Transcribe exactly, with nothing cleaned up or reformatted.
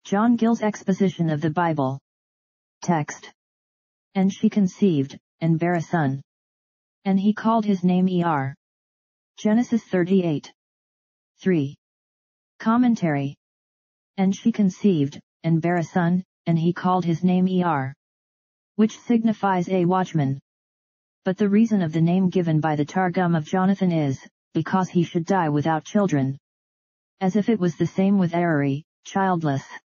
John Gill's Exposition of the Bible. Text. And she conceived, and bare a son. And he called his name Er. Genesis thirty-eight. three. Commentary. And she conceived, and bare a son, and he called his name Er, which signifies a watchman. But the reason of the name given by the Targum of Jonathan is, because he should die without children. As if it was the same with Eri, childless.